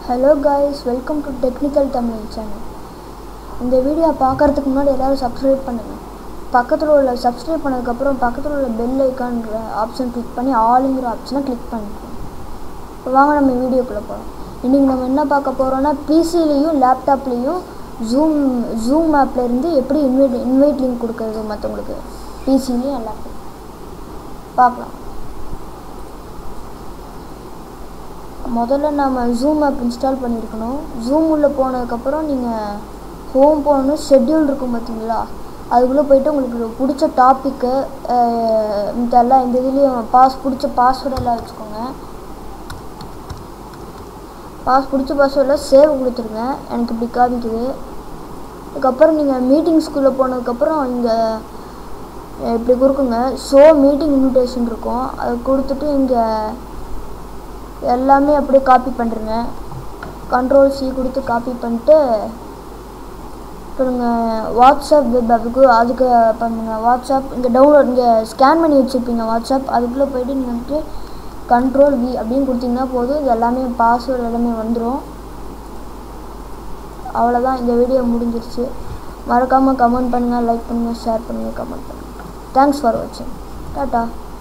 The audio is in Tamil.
Hello guys, welcome to Technical Tamil channel. இந்த வீடியோ பார்க்கறதுக்கு முன்னாடி எல்லாரும் Subscribe பண்ணுங்க. பக்கத்துல உள்ள Subscribe பண்ணதுக்கு அப்புறம் பக்கத்துல உள்ள bell icon ஆப்ஷன் கிளிக் பண்ணி ஆல்ங்கற ஆப்ஷனை கிளிக் பண்ணுங்க. வாங்க நம்ம வீடியோக்குள்ள போலாம். இன்னைக்கு நம்ம என்ன பார்க்க போறோம்னா PC-லயும் லேப்டாப்லயும் Zoom ஆப்ல இருந்து எப்படி இன்வைட் லிங்க் கொடுக்கிறது மத்தவங்களுக்கு PC-லயும் லேப்டாப் பார்க்கலாம். முதல்ல நாம Zoom ஆப் இன்ஸ்டால் பண்ணிருக்கணும். Zoom உள்ள போனதுக்கு அப்புறம் நீங்க ஹோம் போகணும். ஷெட்யூல் இருக்கும் பாத்தீங்களா, அதுக்குள்ள போய்ட்டு உங்களுக்கு பிடிச்ச டாபிக் இதெல்லாம் இந்த இதுலயும் பிடிச்ச பாஸ்வேர்ட் எல்லாம் வெச்சுக்கோங்க. பிடிச்ச பாஸ்வேர்ட்ல சேவ் கொடுத்துருங்க. எனக்கு இப்படி காமிக்குது. அதுக்கு அப்புறம் நீங்க மீட்டிங்ஸ்க்குள்ள போனதுக்கு அப்புறம் இங்க இப்படி கொடுக்குங்க. ஷோ மீட்டிங் இன்விடேஷன் இருக்கும். அதை கொடுத்துட்டு இங்க எல்லாமே அப்படியே காப்பி பண்ணுங்க. Ctrl+C கொடுத்து காப்பி பண்ணிட்டு பண்ணுங்க. வாட்ஸ்அப் வெப் அதுக்கு பண்ணுங்க. வாட்ஸ்அப் இங்க டவுன்லோட் இங்க ஸ்கேன் பண்ணி வச்சிருப்பீங்க வாட்ஸ்அப், அதுக்குள்ள போய்ட்டு நீங்க Ctrl+V அப்படினு கொடுத்தீங்கன்னா போதும். இது எல்லாமே பாஸ்வேர்ட் எல்லாமே வந்துரும். அவ்வளவுதான், இந்த வீடியோ முடிஞ்சிருச்சு. மறக்காம கமெண்ட் பண்ணுங்க, லைக் பண்ணுங்க, ஷேர் பண்ணுங்க, கமெண்ட் பண்ணுங்க. Thanks for watching. டாடா.